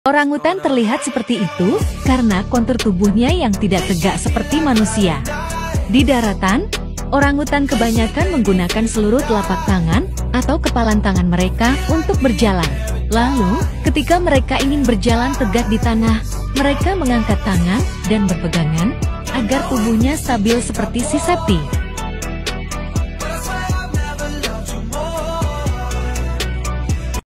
Orangutan terlihat seperti itu karena kontur tubuhnya yang tidak tegak seperti manusia. Di daratan, orangutan kebanyakan menggunakan seluruh telapak tangan atau kepalan tangan mereka untuk berjalan. Lalu, ketika mereka ingin berjalan tegak di tanah, mereka mengangkat tangan dan berpegangan agar tubuhnya stabil seperti si sapi.